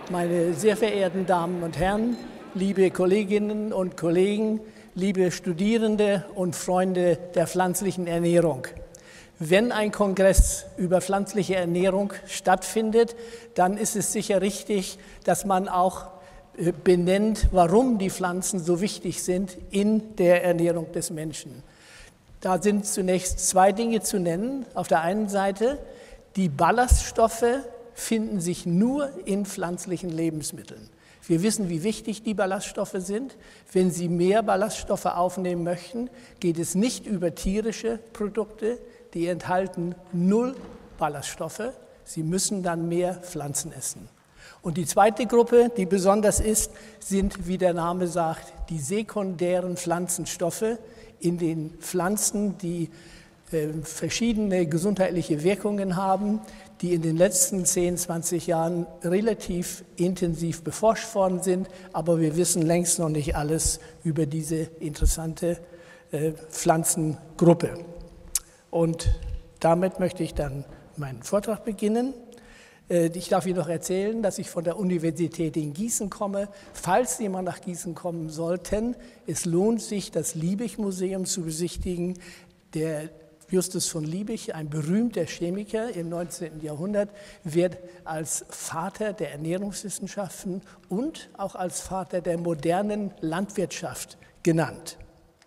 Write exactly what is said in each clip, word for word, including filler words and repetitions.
Meine sehr verehrten Damen und Herren, liebe Kolleginnen und Kollegen, liebe Studierende und Freunde der pflanzlichen Ernährung. Wenn ein Kongress über pflanzliche Ernährung stattfindet, dann ist es sicher richtig, dass man auch benennt, warum die Pflanzen so wichtig sind in der Ernährung des Menschen. Da sind zunächst zwei Dinge zu nennen. Auf der einen Seite, die Ballaststoffe finden sich nur in pflanzlichen Lebensmitteln. Wir wissen, wie wichtig die Ballaststoffe sind. Wenn Sie mehr Ballaststoffe aufnehmen möchten, geht es nicht über tierische Produkte, die enthalten null Ballaststoffe. Sie müssen dann mehr Pflanzen essen. Und die zweite Gruppe, die besonders ist, sind, wie der Name sagt, die sekundären Pflanzenstoffe in den Pflanzen, die äh, verschiedene gesundheitliche Wirkungen haben, die in den letzten zehn, zwanzig Jahren relativ intensiv beforscht worden sind, aber wir wissen längst noch nicht alles über diese interessante äh, Pflanzengruppe. Und damit möchte ich dann meinen Vortrag beginnen. Äh, ich darf Ihnen noch erzählen, dass ich von der Universität in Gießen komme. Falls Sie mal nach Gießen kommen sollten, es lohnt sich, das Liebig-Museum zu besichtigen. Der Justus von Liebig, ein berühmter Chemiker im neunzehnten Jahrhundert, wird als Vater der Ernährungswissenschaften und auch als Vater der modernen Landwirtschaft genannt.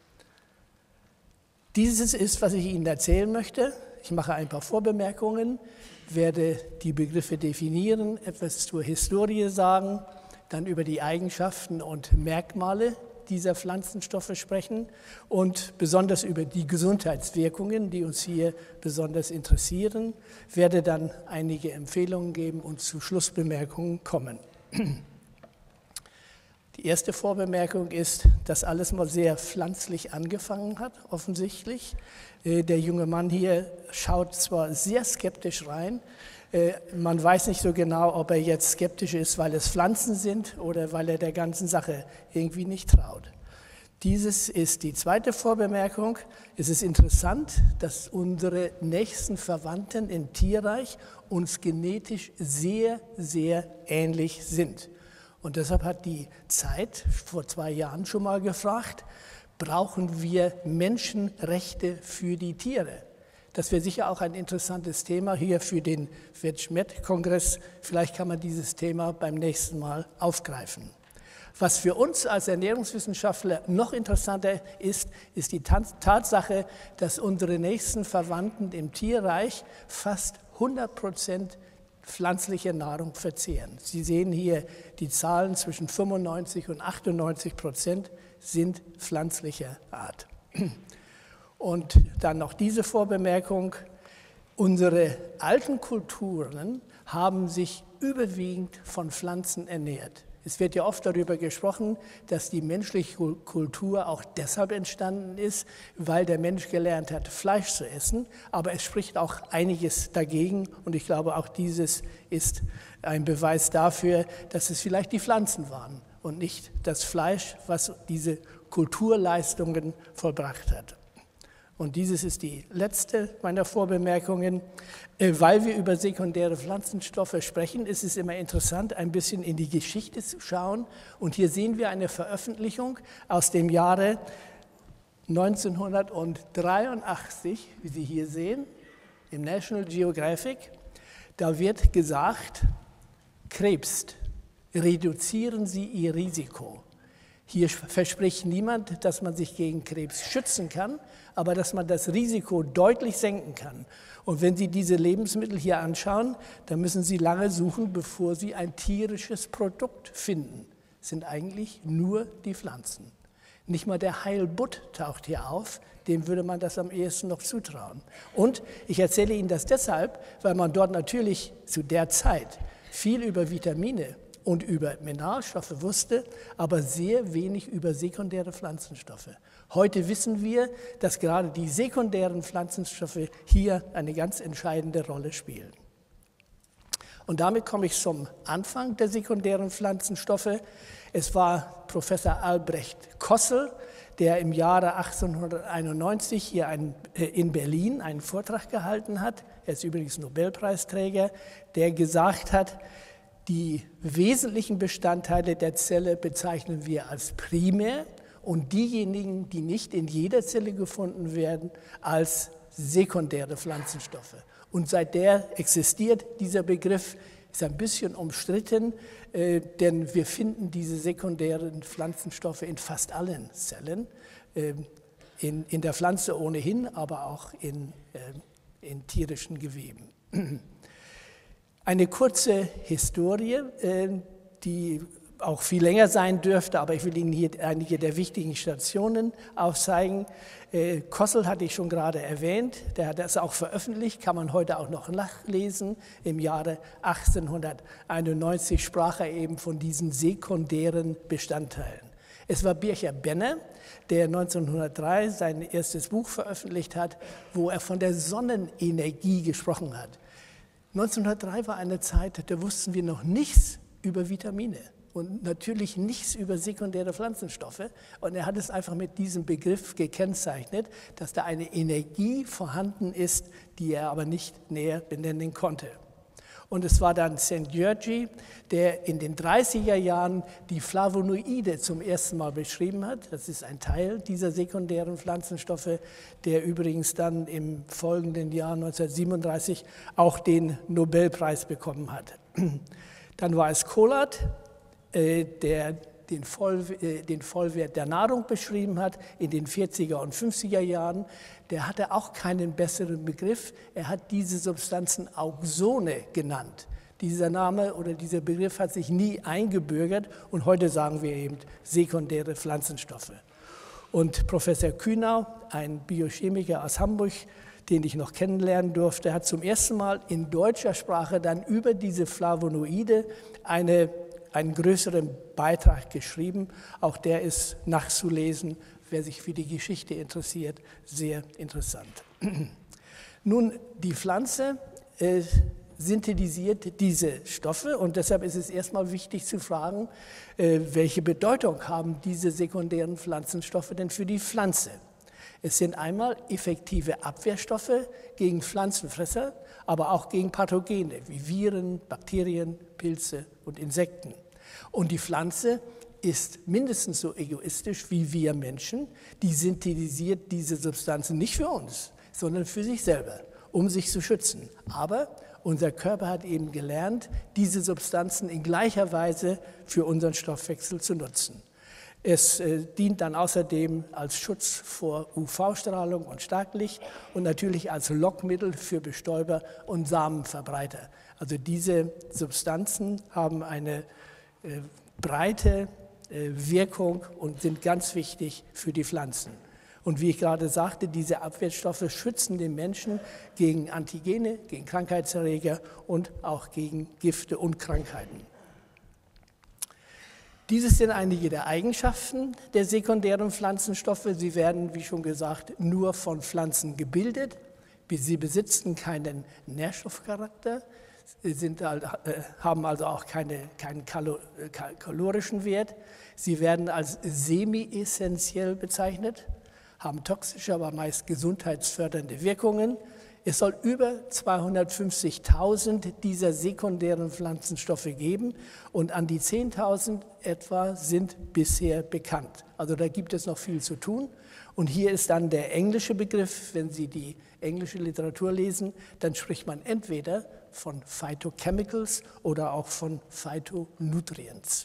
Dieses ist, was ich Ihnen erzählen möchte. Ich mache ein paar Vorbemerkungen, werde die Begriffe definieren, etwas zur Historie sagen, dann über die Eigenschaften und Merkmale dieser Pflanzenstoffe sprechen und besonders über die Gesundheitswirkungen, die uns hier besonders interessieren, werde dann einige Empfehlungen geben und zu Schlussbemerkungen kommen. Die erste Vorbemerkung ist, dass alles mal sehr pflanzlich angefangen hat, offensichtlich. Der junge Mann hier schaut zwar sehr skeptisch rein, man weiß nicht so genau, ob er jetzt skeptisch ist, weil es Pflanzen sind oder weil er der ganzen Sache irgendwie nicht traut. Dieses ist die zweite Vorbemerkung. Es ist interessant, dass unsere nächsten Verwandten im Tierreich uns genetisch sehr, sehr ähnlich sind. Und deshalb hat die Zeit vor zwei Jahren schon mal gefragt, brauchen wir Menschenrechte für die Tiere? Das wäre sicher auch ein interessantes Thema hier für den Vetschmet-Kongress. Vielleicht kann man dieses Thema beim nächsten Mal aufgreifen. Was für uns als Ernährungswissenschaftler noch interessanter ist, ist die Tatsache, dass unsere nächsten Verwandten im Tierreich fast hundert Prozent pflanzliche Nahrung verzehren. Sie sehen hier die Zahlen zwischen fünfundneunzig und achtundneunzig Prozent sind pflanzlicher Art. Und dann noch diese Vorbemerkung, unsere alten Kulturen haben sich überwiegend von Pflanzen ernährt. Es wird ja oft darüber gesprochen, dass die menschliche Kultur auch deshalb entstanden ist, weil der Mensch gelernt hat, Fleisch zu essen. Aber es spricht auch einiges dagegen und ich glaube, auch dieses ist ein Beweis dafür, dass es vielleicht die Pflanzen waren und nicht das Fleisch, was diese Kulturleistungen vollbracht hat. Und dieses ist die letzte meiner Vorbemerkungen. Weil wir über sekundäre Pflanzenstoffe sprechen, ist es immer interessant, ein bisschen in die Geschichte zu schauen. Und hier sehen wir eine Veröffentlichung aus dem Jahre neunzehnhundertdreiundachtzig, wie Sie hier sehen, im National Geographic. Da wird gesagt, Krebs, reduzieren Sie Ihr Risiko. Hier verspricht niemand, dass man sich gegen Krebs schützen kann, aber dass man das Risiko deutlich senken kann. Und wenn Sie diese Lebensmittel hier anschauen, dann müssen Sie lange suchen, bevor Sie ein tierisches Produkt finden. Es sind eigentlich nur die Pflanzen. Nicht mal der Heilbutt taucht hier auf, dem würde man das am ehesten noch zutrauen. Und ich erzähle Ihnen das deshalb, weil man dort natürlich zu der Zeit viel über Vitamine und über Mineralstoffe wusste, aber sehr wenig über sekundäre Pflanzenstoffe. Heute wissen wir, dass gerade die sekundären Pflanzenstoffe hier eine ganz entscheidende Rolle spielen. Und damit komme ich zum Anfang der sekundären Pflanzenstoffe. Es war Professor Albrecht Kossel, der im Jahre achtzehnhunderteinundneunzig hier ein, äh, in Berlin einen Vortrag gehalten hat. Er ist übrigens Nobelpreisträger, der gesagt hat, Die wesentlichen Bestandteile der Zelle bezeichnen wir als primär und diejenigen, die nicht in jeder Zelle gefunden werden, als sekundäre Pflanzenstoffe. Und seit der existiert dieser Begriff, ist ein bisschen umstritten, äh, denn wir finden diese sekundären Pflanzenstoffe in fast allen Zellen, äh, in, in der Pflanze ohnehin, aber auch in, äh, in tierischen Geweben. Eine kurze Historie, äh, die auch viel länger sein dürfte, aber ich will Ihnen hier einige der wichtigen Stationen aufzeigen. Äh, Kossel hatte ich schon gerade erwähnt, der hat das auch veröffentlicht, kann man heute auch noch nachlesen. Im Jahre achtzehnhunderteinundneunzig sprach er eben von diesen sekundären Bestandteilen. Es war Bircher Benner, der neunzehnhundertdrei sein erstes Buch veröffentlicht hat, wo er von der Sonnenenergie gesprochen hat. neunzehnhundertdrei war eine Zeit, da wussten wir noch nichts über Vitamine. Und natürlich nichts über sekundäre Pflanzenstoffe. Und er hat es einfach mit diesem Begriff gekennzeichnet, dass da eine Energie vorhanden ist, die er aber nicht näher benennen konnte. Und es war dann Saint Györgyi, der in den dreißiger Jahren die Flavonoide zum ersten Mal beschrieben hat. Das ist ein Teil dieser sekundären Pflanzenstoffe, der übrigens dann im folgenden Jahr neunzehnhundertsiebenunddreißig auch den Nobelpreis bekommen hat. Dann war es Kohlert, der den, Voll, den Vollwert der Nahrung beschrieben hat in den vierziger und fünfziger Jahren. Der hatte auch keinen besseren Begriff. Er hat diese Substanzen Auxone genannt. Dieser Name oder dieser Begriff hat sich nie eingebürgert und heute sagen wir eben sekundäre Pflanzenstoffe. Und Professor Kühnau, ein Biochemiker aus Hamburg, den ich noch kennenlernen durfte, hat zum ersten Mal in deutscher Sprache dann über diese Flavonoide eine einen größeren Beitrag geschrieben. Auch der ist nachzulesen, wer sich für die Geschichte interessiert, sehr interessant. Nun, die Pflanze äh, synthetisiert diese Stoffe und deshalb ist es erstmal wichtig zu fragen, äh, welche Bedeutung haben diese sekundären Pflanzenstoffe denn für die Pflanze? Es sind einmal effektive Abwehrstoffe gegen Pflanzenfresser, aber auch gegen Pathogene wie Viren, Bakterien, Pilze und Insekten. Und die Pflanze ist mindestens so egoistisch wie wir Menschen. Die synthetisiert diese Substanzen nicht für uns, sondern für sich selber, um sich zu schützen. Aber unser Körper hat eben gelernt, diese Substanzen in gleicher Weise für unseren Stoffwechsel zu nutzen. Es äh, dient dann außerdem als Schutz vor U V-Strahlung und Starklicht und natürlich als Lockmittel für Bestäuber und Samenverbreiter. Also diese Substanzen haben eine äh, breite äh, Wirkung und sind ganz wichtig für die Pflanzen. Und wie ich gerade sagte, diese Abwehrstoffe schützen den Menschen gegen Antigene, gegen Krankheitserreger und auch gegen Gifte und Krankheiten. Dieses sind einige der Eigenschaften der sekundären Pflanzenstoffe. Sie werden, wie schon gesagt, nur von Pflanzen gebildet. Sie besitzen keinen Nährstoffcharakter, sind, haben also auch keine, keinen kalorischen Wert. Sie werden als semi-essentiell bezeichnet, haben toxische, aber meist gesundheitsfördernde Wirkungen. Es soll über zweihundertfünfzigtausend dieser sekundären Pflanzenstoffe geben und an die zehntausend etwa sind bisher bekannt. Also da gibt es noch viel zu tun. Und hier ist dann der englische Begriff, wenn Sie die englische Literatur lesen, dann spricht man entweder von Phytochemicals oder auch von Phytonutrients.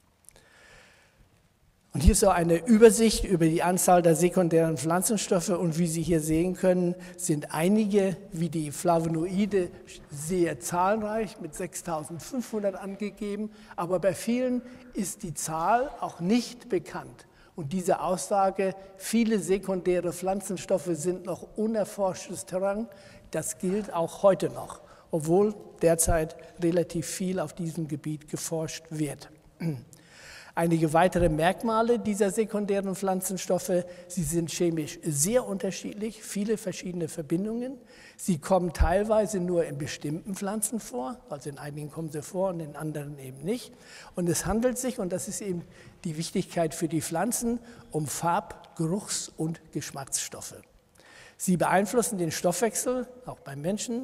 Und hier ist so eine Übersicht über die Anzahl der sekundären Pflanzenstoffe und wie Sie hier sehen können, sind einige wie die Flavonoide sehr zahlreich mit sechstausendfünfhundert angegeben, aber bei vielen ist die Zahl auch nicht bekannt. Und diese Aussage, viele sekundäre Pflanzenstoffe sind noch unerforschtes Terrain, das gilt auch heute noch, obwohl derzeit relativ viel auf diesem Gebiet geforscht wird. Einige weitere Merkmale dieser sekundären Pflanzenstoffe, sie sind chemisch sehr unterschiedlich, viele verschiedene Verbindungen. Sie kommen teilweise nur in bestimmten Pflanzen vor, also in einigen kommen sie vor und in anderen eben nicht. Und es handelt sich, und das ist eben die Wichtigkeit für die Pflanzen, um Farb-, Geruchs- und Geschmacksstoffe. Sie beeinflussen den Stoffwechsel, auch beim Menschen.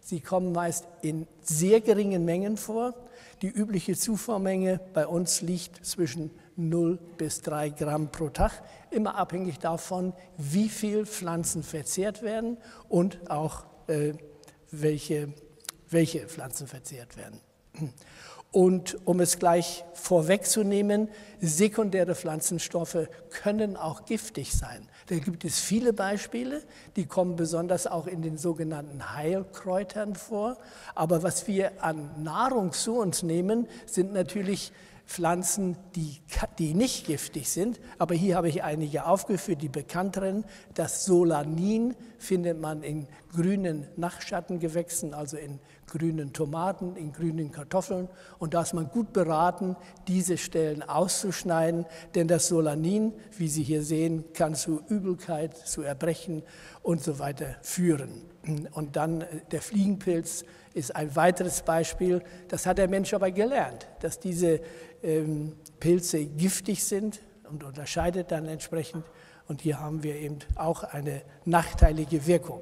Sie kommen meist in sehr geringen Mengen vor. Die übliche Zufuhrmenge bei uns liegt zwischen null bis drei Gramm pro Tag, immer abhängig davon, wie viel Pflanzen verzehrt werden und auch äh, welche, welche Pflanzen verzehrt werden. Und um es gleich vorwegzunehmen, sekundäre Pflanzenstoffe können auch giftig sein. Da gibt es viele Beispiele, die kommen besonders auch in den sogenannten Heilkräutern vor. Aber was wir an Nahrung zu uns nehmen, sind natürlich Pflanzen, die, die nicht giftig sind. Aber hier habe ich einige aufgeführt, die bekannteren. Das Solanin findet man in grünen Nachtschattengewächsen, also in grünen Tomaten, in grünen Kartoffeln. Und da ist man gut beraten, diese Stellen auszuschneiden, denn das Solanin, wie Sie hier sehen, kann zu Übelkeit, zu Erbrechen und so weiter führen. Und dann der Fliegenpilz ist ein weiteres Beispiel. Das hat der Mensch aber gelernt, dass diese ähm, Pilze giftig sind und unterscheidet dann entsprechend. Und hier haben wir eben auch eine nachteilige Wirkung.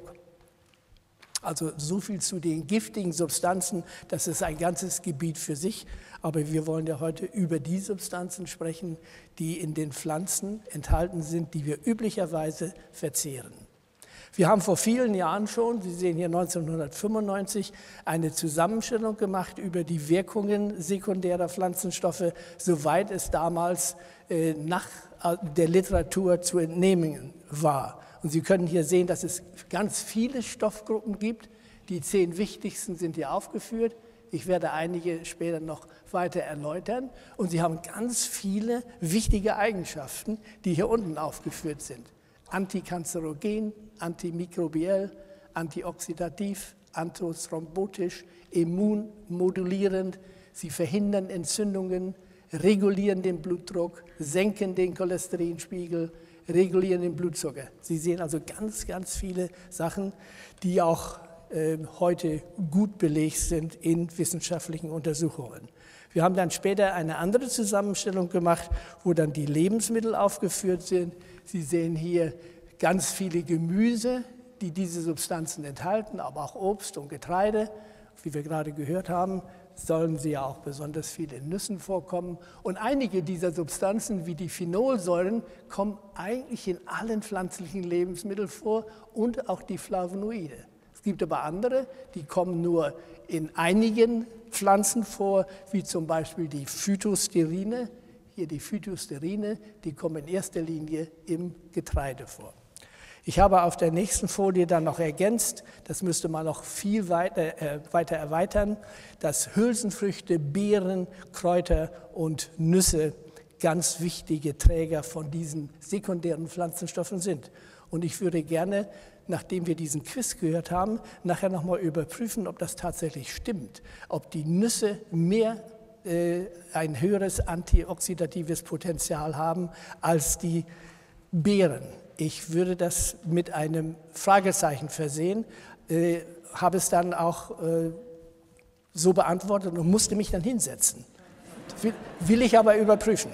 Also so viel zu den giftigen Substanzen, das ist ein ganzes Gebiet für sich. Aber wir wollen ja heute über die Substanzen sprechen, die in den Pflanzen enthalten sind, die wir üblicherweise verzehren. Wir haben vor vielen Jahren schon, Sie sehen hier neunzehnhundertfünfundneunzig, eine Zusammenstellung gemacht über die Wirkungen sekundärer Pflanzenstoffe, soweit es damals äh, nach der Literatur zu entnehmen war. Und Sie können hier sehen, dass es ganz viele Stoffgruppen gibt. Die zehn wichtigsten sind hier aufgeführt. Ich werde einige später noch weiter erläutern. Und sie haben ganz viele wichtige Eigenschaften, die hier unten aufgeführt sind. Antikanzerogen, antimikrobiell, antioxidativ, antithrombotisch, immunmodulierend. Sie verhindern Entzündungen, regulieren den Blutdruck, senken den Cholesterinspiegel, regulieren den Blutzucker. Sie sehen also ganz, ganz viele Sachen, die auch äh, heute gut belegt sind in wissenschaftlichen Untersuchungen. Wir haben dann später eine andere Zusammenstellung gemacht, wo dann die Lebensmittel aufgeführt sind. Sie sehen hier ganz viele Gemüse, die diese Substanzen enthalten, aber auch Obst und Getreide. Wie wir gerade gehört haben, sollen sie ja auch besonders viel in Nüssen vorkommen. Und einige dieser Substanzen, wie die Phenolsäuren, kommen eigentlich in allen pflanzlichen Lebensmitteln vor und auch die Flavonoide. Es gibt aber andere, die kommen nur in einigen Pflanzen vor, wie zum Beispiel die Phytosterine. Hier die Phytosterine, die kommen in erster Linie im Getreide vor. Ich habe auf der nächsten Folie dann noch ergänzt, das müsste man noch viel weiter, äh, weiter erweitern, dass Hülsenfrüchte, Beeren, Kräuter und Nüsse ganz wichtige Träger von diesen sekundären Pflanzenstoffen sind. Und ich würde gerne, nachdem wir diesen Quiz gehört haben, nachher nochmal überprüfen, ob das tatsächlich stimmt, ob die Nüsse mehr äh, ein höheres antioxidatives Potenzial haben als die Beeren. Ich würde das mit einem Fragezeichen versehen, äh, habe es dann auch äh, so beantwortet und musste mich dann hinsetzen. Will, will ich aber überprüfen.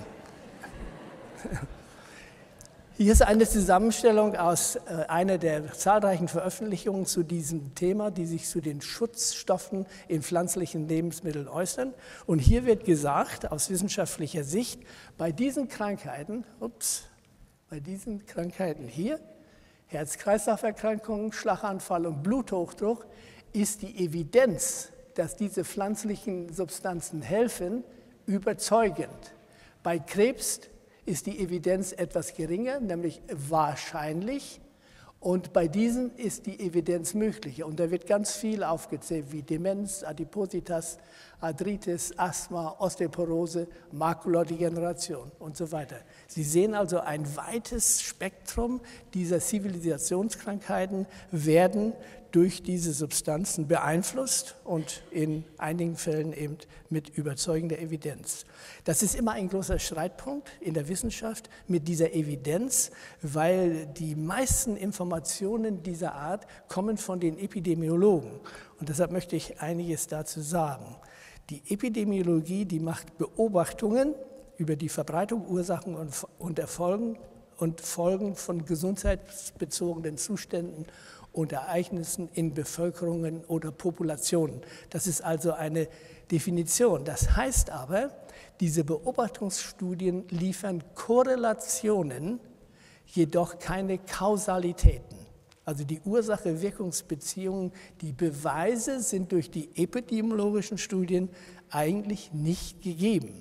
Hier ist eine Zusammenstellung aus äh, einer der zahlreichen Veröffentlichungen zu diesem Thema, die sich zu den Schutzstoffen in pflanzlichen Lebensmitteln äußern. Und hier wird gesagt, aus wissenschaftlicher Sicht, bei diesen Krankheiten, ups, bei diesen Krankheiten hier, Herz-Kreislauf-Erkrankungen, Schlaganfall und Bluthochdruck, ist die Evidenz, dass diese pflanzlichen Substanzen helfen, überzeugend. Bei Krebs ist die Evidenz etwas geringer, nämlich wahrscheinlich. Und bei diesen ist die Evidenz möglicher. Und da wird ganz viel aufgezählt, wie Demenz, Adipositas, Arthritis, Asthma, Osteoporose, Makuladegeneration und so weiter. Sie sehen also, ein weites Spektrum dieser Zivilisationskrankheiten werden durch diese Substanzen beeinflusst und in einigen Fällen eben mit überzeugender Evidenz. Das ist immer ein großer Streitpunkt in der Wissenschaft mit dieser Evidenz, weil die meisten Informationen dieser Art kommen von den Epidemiologen. Und deshalb möchte ich einiges dazu sagen. Die Epidemiologie, die macht Beobachtungen über die Verbreitung, Ursachen und Erfolgen und Folgen von gesundheitsbezogenen Zuständen und Ereignissen in Bevölkerungen oder Populationen. Das ist also eine Definition. Das heißt aber, diese Beobachtungsstudien liefern Korrelationen, jedoch keine Kausalitäten. Also die Ursache-Wirkungsbeziehungen, die Beweise sind durch die epidemiologischen Studien eigentlich nicht gegeben.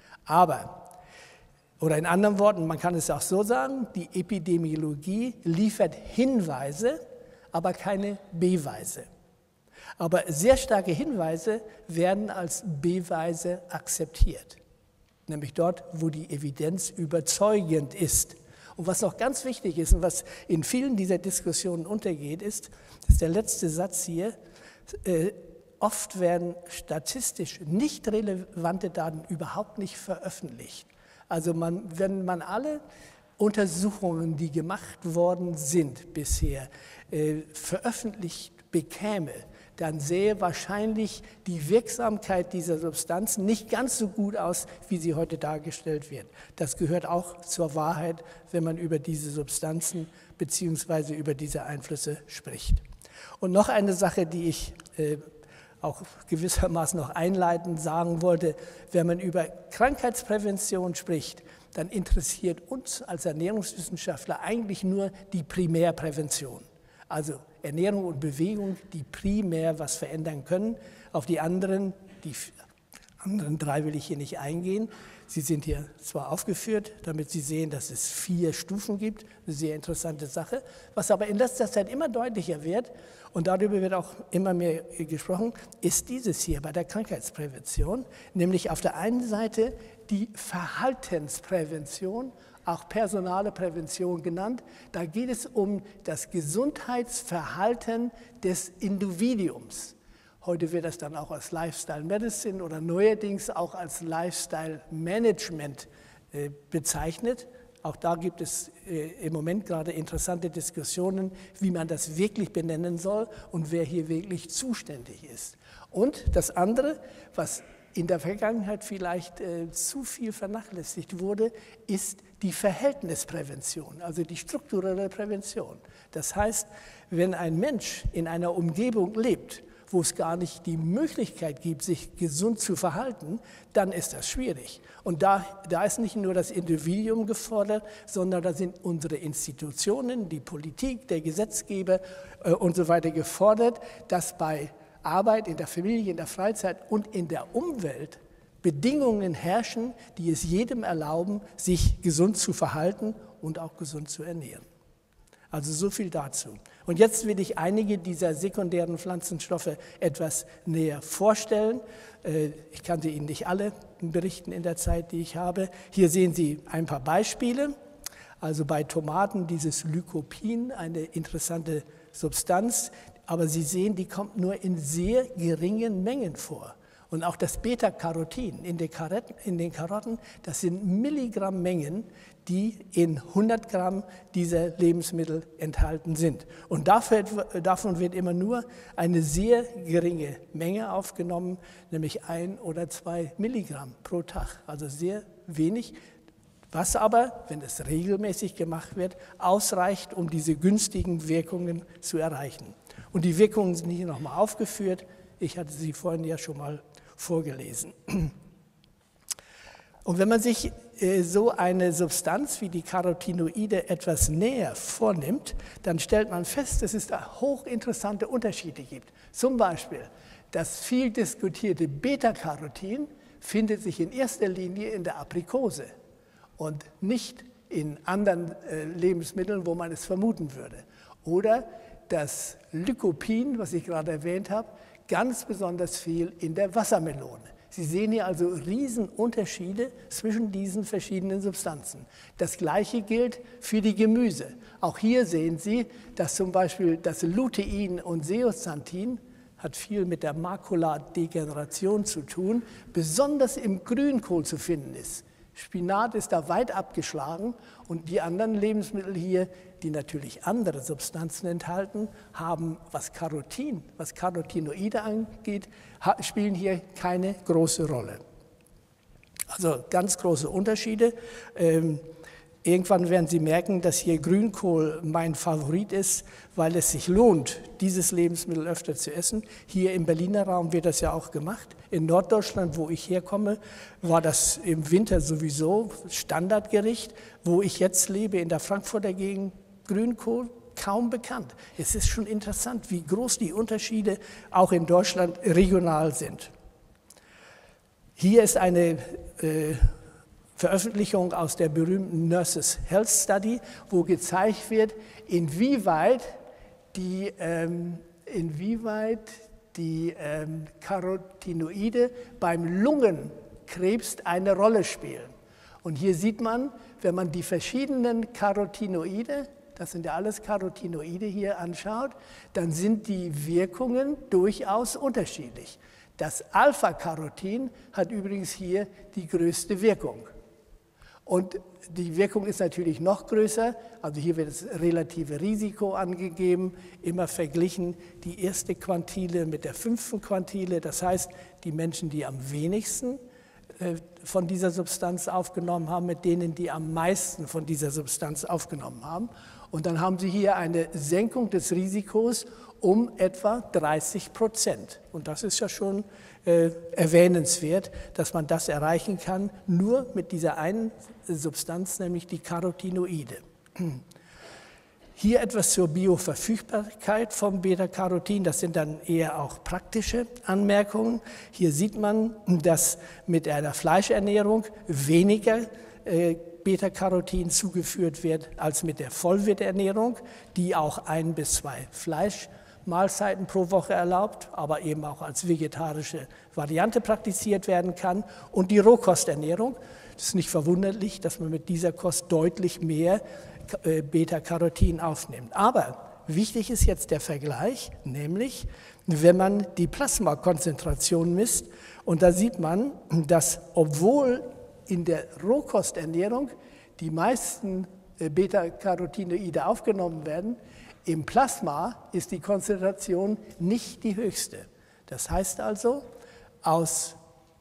Aber, oder in anderen Worten, man kann es auch so sagen, die Epidemiologie liefert Hinweise, aber keine Beweise. Aber sehr starke Hinweise werden als Beweise akzeptiert, nämlich dort, wo die Evidenz überzeugend ist. Und was noch ganz wichtig ist und was in vielen dieser Diskussionen untergeht, ist, dass der letzte Satz hier, äh, oft werden statistisch nicht relevante Daten überhaupt nicht veröffentlicht. Also man, wenn man alle Untersuchungen, die gemacht worden sind bisher, äh, veröffentlicht bekäme, dann sähe wahrscheinlich die Wirksamkeit dieser Substanzen nicht ganz so gut aus, wie sie heute dargestellt wird. Das gehört auch zur Wahrheit, wenn man über diese Substanzen bzw. über diese Einflüsse spricht. Und noch eine Sache, die ich äh, auch gewissermaßen noch einleitend sagen wollte: Wenn man über Krankheitsprävention spricht, dann interessiert uns als Ernährungswissenschaftler eigentlich nur die Primärprävention. Also Ernährung und Bewegung, die primär was verändern können. Auf die anderen, die anderen drei will ich hier nicht eingehen. Sie sind hier zwar aufgeführt, damit Sie sehen, dass es vier Stufen gibt, eine sehr interessante Sache. Was aber in letzter Zeit immer deutlicher wird, und darüber wird auch immer mehr gesprochen, ist dieses hier bei der Krankheitsprävention, nämlich auf der einen Seite die Verhaltensprävention, auch personale Prävention genannt. Da geht es um das Gesundheitsverhalten des Individuums. Heute wird das dann auch als Lifestyle Medicine oder neuerdings auch als Lifestyle Management äh, bezeichnet. Auch da gibt es äh, im Moment gerade interessante Diskussionen, wie man das wirklich benennen soll und wer hier wirklich zuständig ist. Und das andere, was in der Vergangenheit vielleicht äh, zu viel vernachlässigt wurde, ist die Verhältnisprävention, also die strukturelle Prävention. Das heißt, wenn ein Mensch in einer Umgebung lebt, wo es gar nicht die Möglichkeit gibt, sich gesund zu verhalten, dann ist das schwierig. Und da, da ist nicht nur das Individuum gefordert, sondern da sind unsere Institutionen, die Politik, der Gesetzgeber äh, und so weiter gefordert, dass bei Arbeit, in der Familie, in der Freizeit und in der Umwelt Bedingungen herrschen, die es jedem erlauben, sich gesund zu verhalten und auch gesund zu ernähren. Also so viel dazu. Und jetzt will ich einige dieser sekundären Pflanzenstoffe etwas näher vorstellen. Ich kann sie Ihnen nicht alle berichten in der Zeit, die ich habe. Hier sehen Sie ein paar Beispiele. Also bei Tomaten dieses Lycopin, eine interessante Substanz. Aber Sie sehen, die kommt nur in sehr geringen Mengen vor. Und auch das Beta-Carotin in den Karotten, in den Karotten, das sind Milligrammmengen, die in hundert Gramm dieser Lebensmittel enthalten sind. Und dafür, davon wird immer nur eine sehr geringe Menge aufgenommen, nämlich ein oder zwei Milligramm pro Tag. Also sehr wenig, was aber, wenn es regelmäßig gemacht wird, ausreicht, um diese günstigen Wirkungen zu erreichen. Und die Wirkungen sind hier nochmal aufgeführt. Ich hatte sie vorhin ja schon mal vorgelesen. Und wenn man sich äh, so eine Substanz wie die Carotinoide etwas näher vornimmt, dann stellt man fest, dass es da hochinteressante Unterschiede gibt. Zum Beispiel das viel diskutierte Beta-Carotin findet sich in erster Linie in der Aprikose und nicht in anderen äh, Lebensmitteln, wo man es vermuten würde. Oder das Lycopin, was ich gerade erwähnt habe, ganz besonders viel in der Wassermelone. Sie sehen hier also Riesenunterschiede zwischen diesen verschiedenen Substanzen. Das Gleiche gilt für die Gemüse. Auch hier sehen Sie, dass zum Beispiel das Lutein und Zeaxanthin hat viel mit der Makuladegeneration zu tun, besonders im Grünkohl zu finden ist. Spinat ist da weit abgeschlagen und die anderen Lebensmittel hier, die natürlich andere Substanzen enthalten, haben, was Carotin, was Carotinoide angeht, spielen hier keine große Rolle. Also ganz große Unterschiede. Irgendwann werden Sie merken, dass hier Grünkohl mein Favorit ist, weil es sich lohnt, dieses Lebensmittel öfter zu essen. Hier im Berliner Raum wird das ja auch gemacht. In Norddeutschland, wo ich herkomme, war das im Winter sowieso Standardgericht. Wo ich jetzt lebe, in der Frankfurter Gegend, Grünkohl kaum bekannt. Es ist schon interessant, wie groß die Unterschiede auch in Deutschland regional sind. Hier ist eine äh, Veröffentlichung aus der berühmten Nurses Health Study, wo gezeigt wird, inwieweit die, ähm, inwieweit die ähm, Carotinoide beim Lungenkrebs eine Rolle spielen. Und hier sieht man, wenn man die verschiedenen Carotinoide, das sind ja alles Carotinoide, hier anschaut, dann sind die Wirkungen durchaus unterschiedlich. Das Alpha-Carotin hat übrigens hier die größte Wirkung. Und die Wirkung ist natürlich noch größer, also hier wird das relative Risiko angegeben, immer verglichen die erste Quantile mit der fünften Quantile. Das heißt, die Menschen, die am wenigsten äh, von dieser Substanz aufgenommen haben, mit denen, die am meisten von dieser Substanz aufgenommen haben. Und dann haben Sie hier eine Senkung des Risikos um etwa dreißig Prozent. Und das ist ja schon äh, erwähnenswert, dass man das erreichen kann, nur mit dieser einen Substanz, nämlich die Carotinoide. Hier etwas zur Bioverfügbarkeit vom Beta-Carotin. Das sind dann eher auch praktische Anmerkungen. Hier sieht man, dass mit einer Fleischernährung weniger äh, Beta-Carotin zugeführt wird als mit der Vollwerternährung, die auch ein bis zwei Fleischmahlzeiten pro Woche erlaubt, aber eben auch als vegetarische Variante praktiziert werden kann. Und die Rohkosternährung, es ist nicht verwunderlich, dass man mit dieser Kost deutlich mehr Beta-Carotin aufnimmt. Aber wichtig ist jetzt der Vergleich, nämlich wenn man die Plasmakonzentration misst, und da sieht man, dass obwohl in der Rohkosternährung die meisten Beta-Carotinoide aufgenommen werden, im Plasma ist die Konzentration nicht die höchste. Das heißt also, aus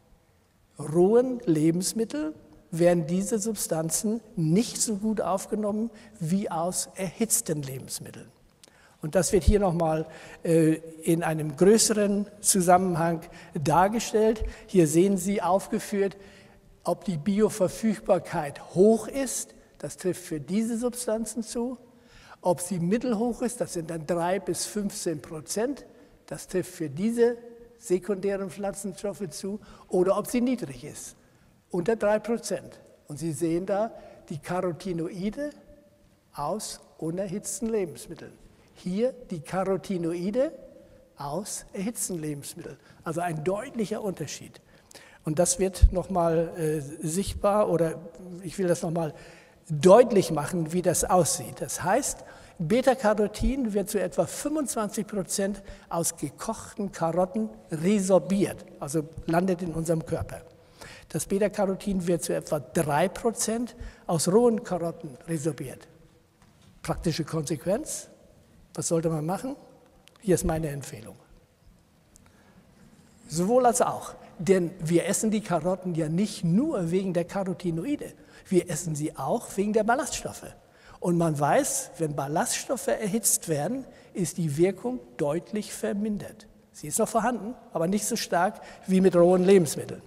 rohen Lebensmitteln werden diese Substanzen nicht so gut aufgenommen wie aus erhitzten Lebensmitteln. Und das wird hier nochmal äh, in einem größeren Zusammenhang dargestellt. Hier sehen Sie aufgeführt, ob die Bioverfügbarkeit hoch ist, das trifft für diese Substanzen zu. Ob sie mittelhoch ist, das sind dann drei bis fünfzehn Prozent, das trifft für diese sekundären Pflanzenstoffe zu. Oder ob sie niedrig ist, unter drei Prozent. Und Sie sehen da die Carotinoide aus unerhitzten Lebensmitteln. Hier die Carotinoide aus erhitzten Lebensmitteln. Also ein deutlicher Unterschied. Und das wird nochmal äh, sichtbar, oder ich will das nochmal deutlich machen, wie das aussieht. Das heißt, Beta-Carotin wird zu etwa fünfundzwanzig Prozent aus gekochten Karotten resorbiert, also landet in unserem Körper. Das Beta-Carotin wird zu etwa drei Prozent aus rohen Karotten resorbiert. Praktische Konsequenz, was sollte man machen? Hier ist meine Empfehlung. Sowohl als auch. Denn wir essen die Karotten ja nicht nur wegen der Carotinoide, wir essen sie auch wegen der Ballaststoffe. Und man weiß, wenn Ballaststoffe erhitzt werden, ist die Wirkung deutlich vermindert. Sie ist noch vorhanden, aber nicht so stark wie mit rohen Lebensmitteln.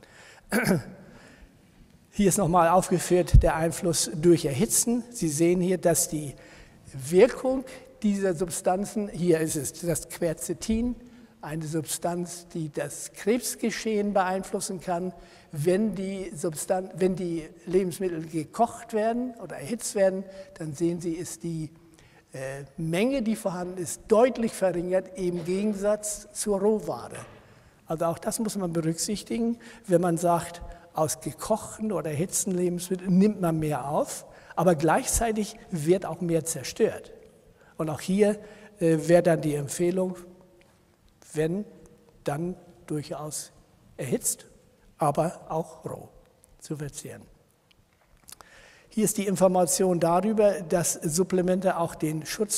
Hier ist nochmal aufgeführt der Einfluss durch Erhitzen. Sie sehen hier, dass die Wirkung dieser Substanzen, hier ist es das Quercetin, eine Substanz, die das Krebsgeschehen beeinflussen kann, wenn die, Substanz, wenn die Lebensmittel gekocht werden oder erhitzt werden, dann sehen Sie, ist die äh, Menge, die vorhanden ist, deutlich verringert im Gegensatz zur Rohware. Also auch das muss man berücksichtigen, wenn man sagt, aus gekochten oder erhitzten Lebensmitteln nimmt man mehr auf, aber gleichzeitig wird auch mehr zerstört. Und auch hier äh, wäre dann die Empfehlung, wenn, dann durchaus erhitzt, aber auch roh zu verzehren. Hier ist die Information darüber, dass Supplemente auch den Schutz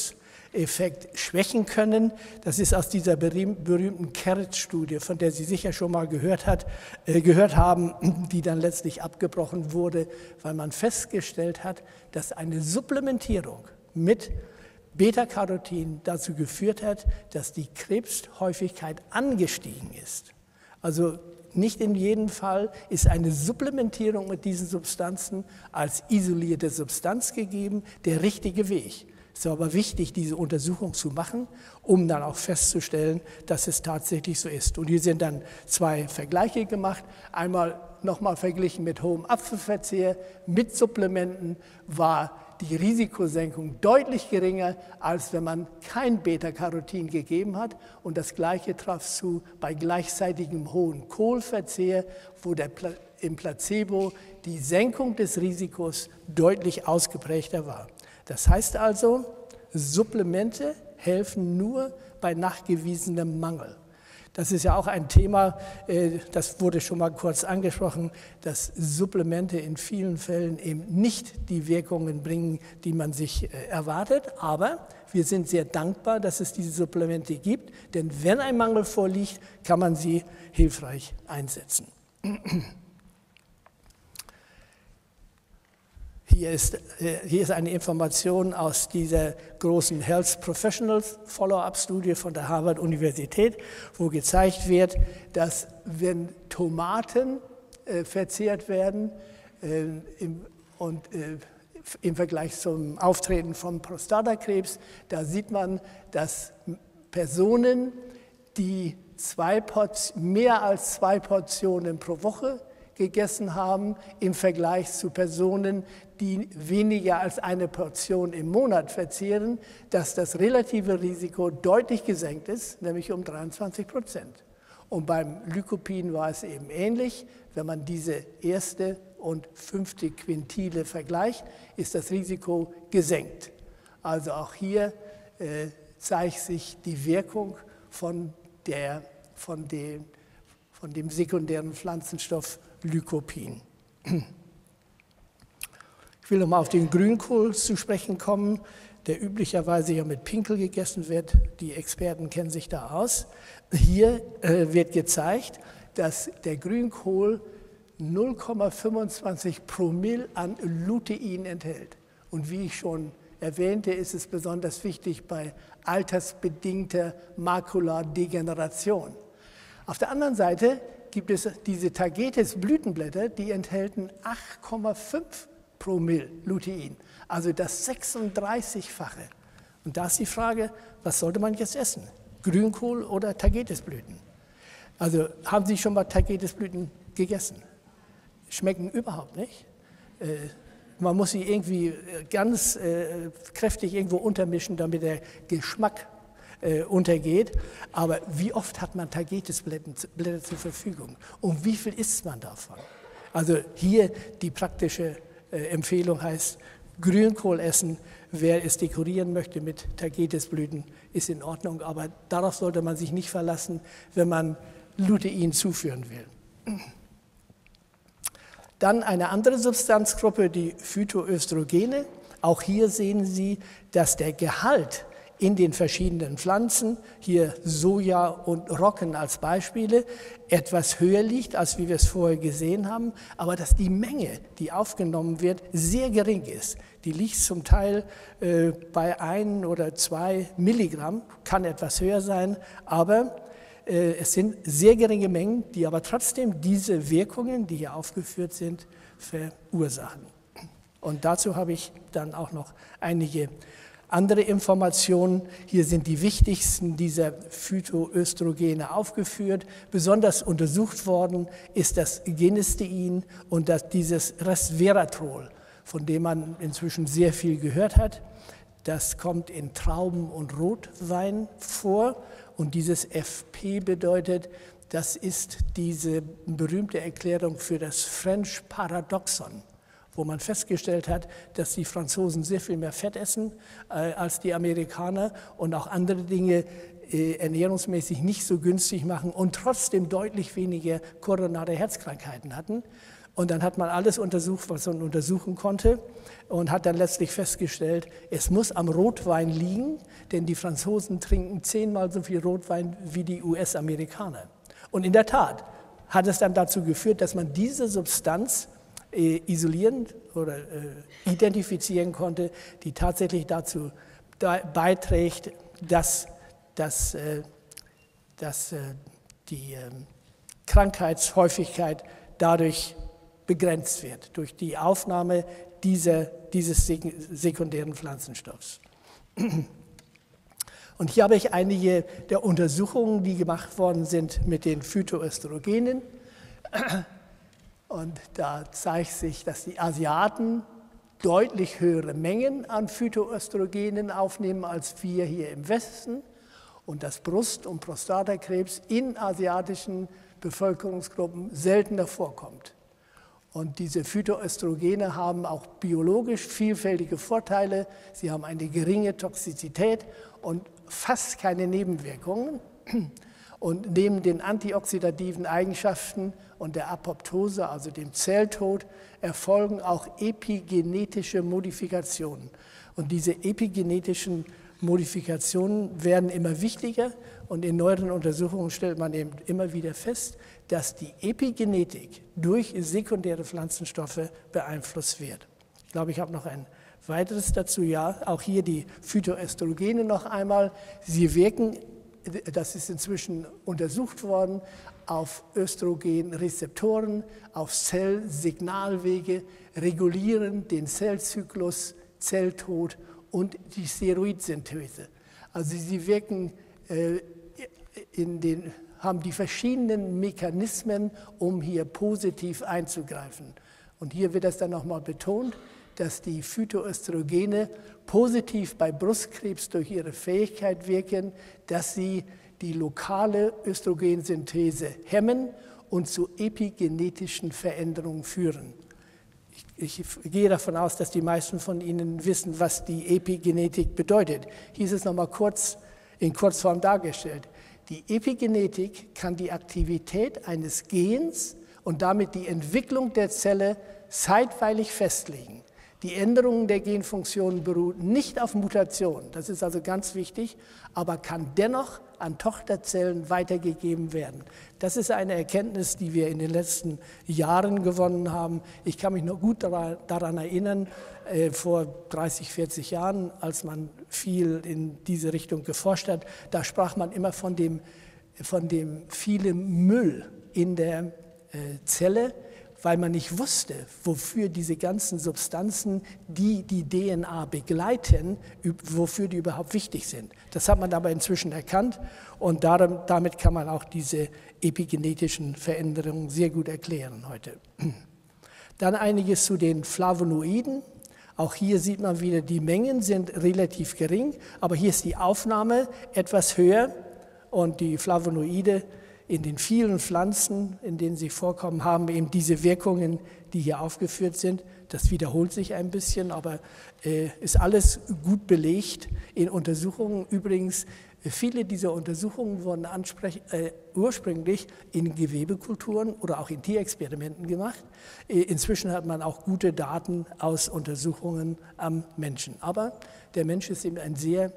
Effekt schwächen können. Das ist aus dieser berühmten Carrot-Studie, von der Sie sicher schon mal gehört, hat, äh, gehört haben, die dann letztlich abgebrochen wurde, weil man festgestellt hat, dass eine Supplementierung mit Beta-Carotin dazu geführt hat, dass die Krebshäufigkeit angestiegen ist. Also nicht in jedem Fall ist eine Supplementierung mit diesen Substanzen als isolierte Substanz gegeben der richtige Weg. Es ist aber wichtig, diese Untersuchung zu machen, um dann auch festzustellen, dass es tatsächlich so ist. Und hier sind dann zwei Vergleiche gemacht. Einmal nochmal verglichen mit hohem Apfelverzehr, mit Supplementen war die Risikosenkung deutlich geringer, als wenn man kein Beta-Carotin gegeben hat. Und das Gleiche traf zu bei gleichzeitigem hohen Kohlverzehr, wo der Pla- im Placebo die Senkung des Risikos deutlich ausgeprägter war. Das heißt also, Supplemente helfen nur bei nachgewiesenem Mangel. Das ist ja auch ein Thema, das wurde schon mal kurz angesprochen, dass Supplemente in vielen Fällen eben nicht die Wirkungen bringen, die man sich erwartet. Aber wir sind sehr dankbar, dass es diese Supplemente gibt, denn wenn ein Mangel vorliegt, kann man sie hilfreich einsetzen. Hier ist, hier ist eine Information aus dieser großen Health Professionals Follow-up-Studie von der Harvard-Universität, wo gezeigt wird, dass wenn Tomaten äh, verzehrt werden äh, im, und äh, im Vergleich zum Auftreten von Prostatakrebs, da sieht man, dass Personen, die zwei mehr als zwei Portionen pro Woche gegessen haben, im Vergleich zu Personen, die weniger als eine Portion im Monat verzehren, dass das relative Risiko deutlich gesenkt ist, nämlich um dreiundzwanzig Prozent. Und beim Lycopin war es eben ähnlich. Wenn man diese erste und fünfte Quintile vergleicht, ist das Risiko gesenkt. Also auch hier äh, zeigt sich die Wirkung von, der, von, dem, von dem sekundären Pflanzenstoff Lycopin. Ich will noch mal auf den Grünkohl zu sprechen kommen, der üblicherweise ja mit Pinkel gegessen wird. Die Experten kennen sich da aus. Hier äh, wird gezeigt, dass der Grünkohl null Komma fünfundzwanzig Promille an Lutein enthält. Und wie ich schon erwähnte, ist es besonders wichtig bei altersbedingter Makuladegeneration. Auf der anderen Seite gibt es diese Tagetes-Blütenblätter, die enthalten acht Komma fünf Promille Lutein, also das sechsunddreißigfache. Und da ist die Frage, was sollte man jetzt essen? Grünkohl oder Tagetesblüten? Also haben Sie schon mal Tagetesblüten gegessen? Schmecken überhaupt nicht. Äh, man muss sie irgendwie ganz äh, kräftig irgendwo untermischen, damit der Geschmack Äh, untergeht, aber wie oft hat man Tagetesblätter zur Verfügung und wie viel isst man davon? Also hier die praktische äh, Empfehlung heißt, Grünkohl essen, wer es dekorieren möchte mit Tagetesblüten, ist in Ordnung, aber darauf sollte man sich nicht verlassen, wenn man Lutein zuführen will. Dann eine andere Substanzgruppe, die Phytoöstrogene. Auch hier sehen Sie, dass der Gehalt in den verschiedenen Pflanzen, hier Soja und Roggen als Beispiele, etwas höher liegt, als wie wir es vorher gesehen haben, aber dass die Menge, die aufgenommen wird, sehr gering ist. Die liegt zum Teil äh, bei ein oder zwei Milligramm, kann etwas höher sein, aber äh, es sind sehr geringe Mengen, die aber trotzdem diese Wirkungen, die hier aufgeführt sind, verursachen. Und dazu habe ich dann auch noch einige andere Informationen. Hier sind die wichtigsten dieser Phytoöstrogene aufgeführt. Besonders untersucht worden ist das Genistein und das, dieses Resveratrol, von dem man inzwischen sehr viel gehört hat. Das kommt in Trauben und Rotwein vor und dieses F P bedeutet, das ist diese berühmte Erklärung für das French Paradoxon, wo man festgestellt hat, dass die Franzosen sehr viel mehr Fett essen äh, als die Amerikaner und auch andere Dinge äh, ernährungsmäßig nicht so günstig machen und trotzdem deutlich weniger koronare Herzkrankheiten hatten. Und dann hat man alles untersucht, was man untersuchen konnte und hat dann letztlich festgestellt, es muss am Rotwein liegen, denn die Franzosen trinken zehnmal so viel Rotwein wie die U S-Amerikaner. Und in der Tat hat es dann dazu geführt, dass man diese Substanz äh, isolieren oder äh, identifizieren konnte, die tatsächlich dazu da, beiträgt, dass, dass, äh, dass äh, die äh, Krankheitshäufigkeit dadurch begrenzt wird, durch die Aufnahme dieser, dieses sekundären Pflanzenstoffs. Und hier habe ich einige der Untersuchungen, die gemacht worden sind mit den Phytoöstrogenen. Und da zeigt sich, dass die Asiaten deutlich höhere Mengen an Phytoöstrogenen aufnehmen als wir hier im Westen und dass Brust- und Prostatakrebs in asiatischen Bevölkerungsgruppen seltener vorkommt. Und diese Phytoöstrogene haben auch biologisch vielfältige Vorteile. Sie haben eine geringe Toxizität und fast keine Nebenwirkungen. Und neben den antioxidativen Eigenschaften und der Apoptose, also dem Zelltod, erfolgen auch epigenetische Modifikationen. Und diese epigenetischen Modifikationen werden immer wichtiger und in neueren Untersuchungen stellt man eben immer wieder fest, dass die Epigenetik durch sekundäre Pflanzenstoffe beeinflusst wird. Ich glaube, ich habe noch ein weiteres dazu. Ja, auch hier die Phytoöstrogene noch einmal. Sie wirken, das ist inzwischen untersucht worden, auf Östrogenrezeptoren, auf Zellsignalwege, regulieren den Zellzyklus, Zelltod und die Steroidsynthese. Also sie wirken äh, in den, haben die verschiedenen Mechanismen, um hier positiv einzugreifen. Und hier wird das dann nochmal betont, dass die Phytoöstrogene positiv bei Brustkrebs durch ihre Fähigkeit wirken, dass sie die lokale Östrogensynthese hemmen und zu epigenetischen Veränderungen führen. Ich, ich gehe davon aus, dass die meisten von Ihnen wissen, was die Epigenetik bedeutet. Hier ist es nochmal kurz, in Kurzform dargestellt. Die Epigenetik kann die Aktivität eines Gens und damit die Entwicklung der Zelle zeitweilig festlegen. Die Änderung der Genfunktion beruht nicht auf Mutation, das ist also ganz wichtig, aber kann dennoch an Tochterzellen weitergegeben werden. Das ist eine Erkenntnis, die wir in den letzten Jahren gewonnen haben. Ich kann mich noch gut daran erinnern, äh, vor dreißig, vierzig Jahren, als man viel in diese Richtung geforscht hat, da sprach man immer von dem, von dem vielen Müll in der äh, Zelle, weil man nicht wusste, wofür diese ganzen Substanzen, die die D N A begleiten, wofür die überhaupt wichtig sind. Das hat man aber inzwischen erkannt und damit kann man auch diese epigenetischen Veränderungen sehr gut erklären heute. Dann einiges zu den Flavonoiden. Auch hier sieht man wieder, die Mengen sind relativ gering, aber hier ist die Aufnahme etwas höher und die Flavonoide in den vielen Pflanzen, in denen sie vorkommen, haben eben diese Wirkungen, die hier aufgeführt sind. Das wiederholt sich ein bisschen, aber äh, ist alles gut belegt in Untersuchungen. Übrigens, viele dieser Untersuchungen wurden äh, ursprünglich in Gewebekulturen oder auch in Tierexperimenten gemacht. Äh, inzwischen hat man auch gute Daten aus Untersuchungen am Menschen. Aber der Mensch ist eben ein sehr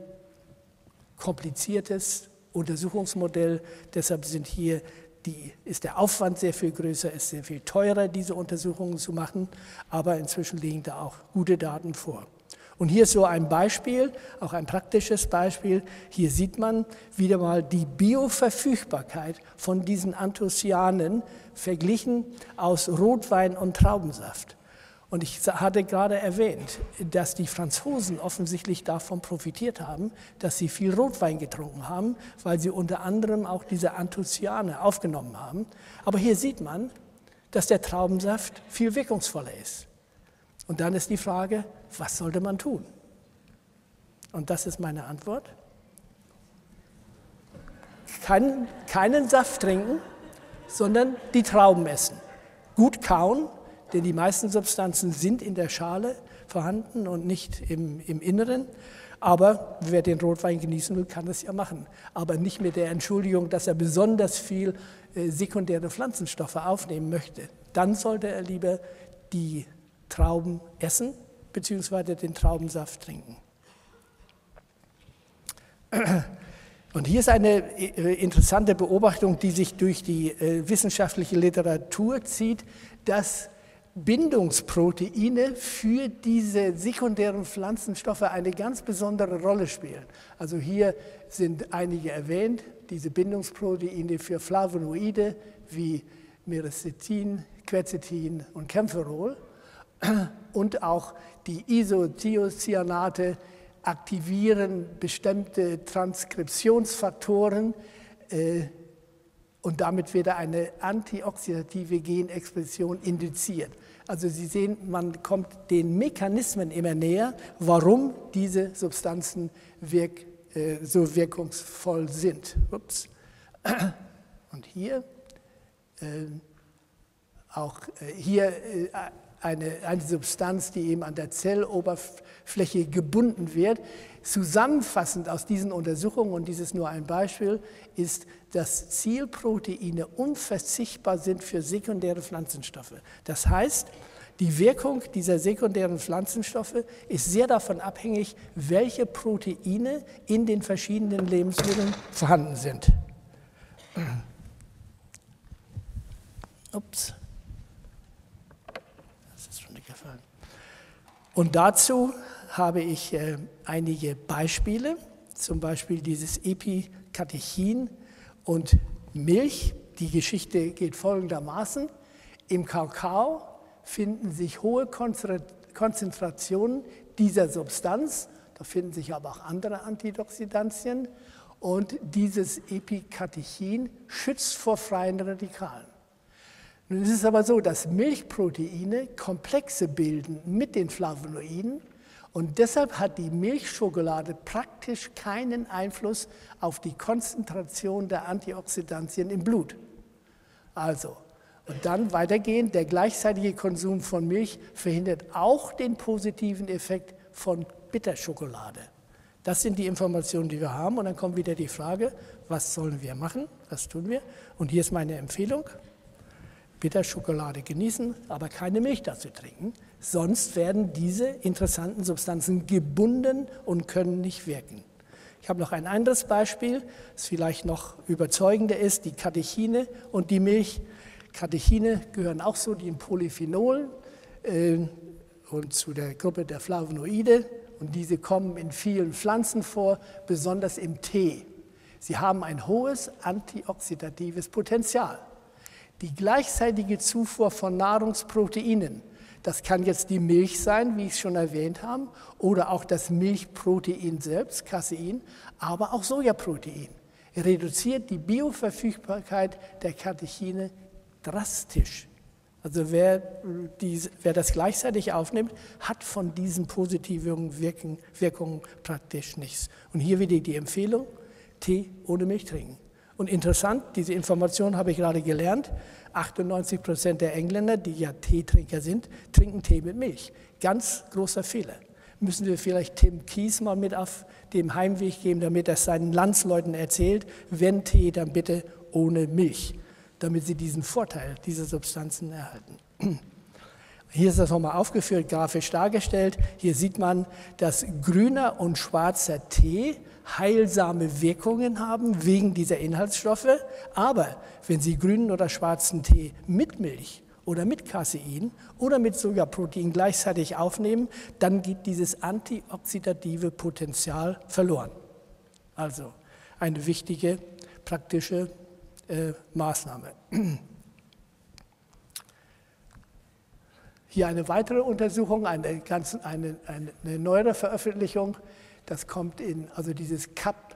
kompliziertes Untersuchungsmodell, deshalb sind hier die, ist der Aufwand sehr viel größer, ist sehr viel teurer, diese Untersuchungen zu machen, aber inzwischen liegen da auch gute Daten vor. Und hier ist so ein Beispiel, auch ein praktisches Beispiel. Hier sieht man wieder mal die Bioverfügbarkeit von diesen Anthocyanen verglichen aus Rotwein und Traubensaft. Und ich hatte gerade erwähnt, dass die Franzosen offensichtlich davon profitiert haben, dass sie viel Rotwein getrunken haben, weil sie unter anderem auch diese Anthocyane aufgenommen haben. Aber hier sieht man, dass der Traubensaft viel wirkungsvoller ist. Und dann ist die Frage, was sollte man tun? Und das ist meine Antwort. Kein, keinen Saft trinken, sondern die Trauben essen. Gut kauen, denn die meisten Substanzen sind in der Schale vorhanden und nicht im, im Inneren. Aber wer den Rotwein genießen will, kann das ja machen. Aber nicht mit der Entschuldigung, dass er besonders viel äh, sekundäre Pflanzenstoffe aufnehmen möchte. dann sollte er lieber die Trauben essen bzw. den Traubensaft trinken. Und hier ist eine interessante Beobachtung, die sich durch die wissenschaftliche Literatur zieht, dass Bindungsproteine für diese sekundären Pflanzenstoffe eine ganz besondere Rolle spielen. Also hier sind einige erwähnt, diese Bindungsproteine für Flavonoide wie Myristicin, Quercetin und Camphorol und auch die Isothiocyanate aktivieren bestimmte Transkriptionsfaktoren äh, und damit wird eine antioxidative Genexpression induziert. Also Sie sehen, man kommt den Mechanismen immer näher, warum diese Substanzen wirk, äh, so wirkungsvoll sind. Ups. Und hier äh, auch äh, hier äh, Eine, eine Substanz, die eben an der Zelloberfläche gebunden wird. Zusammenfassend aus diesen Untersuchungen, und dies ist nur ein Beispiel, ist, dass Zielproteine unverzichtbar sind für sekundäre Pflanzenstoffe. Das heißt, die Wirkung dieser sekundären Pflanzenstoffe ist sehr davon abhängig, welche Proteine in den verschiedenen Lebensmitteln vorhanden sind. Ups. Und dazu habe ich äh, einige Beispiele, zum Beispiel dieses Epikatechin und Milch. Die Geschichte geht folgendermaßen. Im Kakao finden sich hohe Konzentrationen dieser Substanz, da finden sich aber auch andere Antioxidantien, und dieses Epikatechin schützt vor freien Radikalen. Nun ist es aber so, dass Milchproteine Komplexe bilden mit den Flavonoiden und deshalb hat die Milchschokolade praktisch keinen Einfluss auf die Konzentration der Antioxidantien im Blut. Also, und dann weitergehend, der gleichzeitige Konsum von Milch verhindert auch den positiven Effekt von Bitterschokolade. Das sind die Informationen, die wir haben und dann kommt wieder die Frage, was sollen wir machen, was tun wir? Und hier ist meine Empfehlung. Bitterschokolade genießen, aber keine Milch dazu trinken. Sonst werden diese interessanten Substanzen gebunden und können nicht wirken. Ich habe noch ein anderes Beispiel, das vielleicht noch überzeugender ist, die Katechine und die Milch. Katechine gehören auch so den Polyphenolen äh, und zu der Gruppe der Flavonoide. Und diese kommen in vielen Pflanzen vor, besonders im Tee. Sie haben ein hohes antioxidatives Potenzial. Die gleichzeitige Zufuhr von Nahrungsproteinen, das kann jetzt die Milch sein, wie ich es schon erwähnt habe, oder auch das Milchprotein selbst, Casein, aber auch Sojaprotein, reduziert die Bioverfügbarkeit der Katechine drastisch. Also wer, dies, wer das gleichzeitig aufnimmt, hat von diesen positiven Wirken, Wirkungen praktisch nichts. Und hier wieder die Empfehlung, Tee ohne Milch trinken. Und interessant, diese Information habe ich gerade gelernt, achtundneunzig Prozent der Engländer, die ja Teetrinker sind, trinken Tee mit Milch. Ganz großer Fehler. Müssen wir vielleicht Tim Kies mal mit auf dem Heimweg geben, damit er seinen Landsleuten erzählt, wenn Tee, dann bitte ohne Milch, damit sie diesen Vorteil dieser Substanzen erhalten. Hier ist das nochmal aufgeführt, grafisch dargestellt. Hier sieht man, dass grüner und schwarzer Tee heilsame Wirkungen haben wegen dieser Inhaltsstoffe. Aber wenn Sie grünen oder schwarzen Tee mit Milch oder mit Casein oder mit Sojaprotein gleichzeitig aufnehmen, dann geht dieses antioxidative Potenzial verloren. Also eine wichtige praktische äh, Maßnahme. Hier eine weitere Untersuchung, eine, ganz, eine, eine, eine neuere Veröffentlichung. Das kommt in, also dieses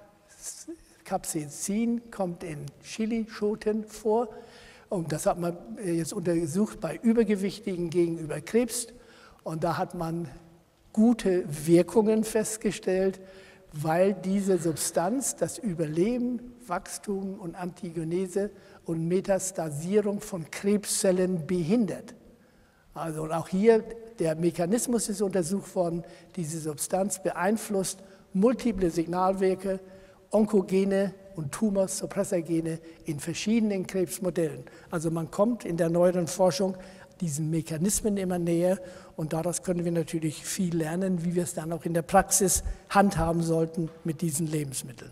Capsaicin kommt in Chilischoten vor. Und das hat man jetzt untersucht bei Übergewichtigen gegenüber Krebs. Und da hat man gute Wirkungen festgestellt, weil diese Substanz das Überleben, Wachstum und Antigenese und Metastasierung von Krebszellen behindert. Also und auch hier, der Mechanismus ist untersucht worden, diese Substanz beeinflusst multiple Signalwerke, Onkogene und Tumorsuppressorgene in verschiedenen Krebsmodellen. Also man kommt in der neueren Forschung diesen Mechanismen immer näher und daraus können wir natürlich viel lernen, wie wir es dann auch in der Praxis handhaben sollten mit diesen Lebensmitteln.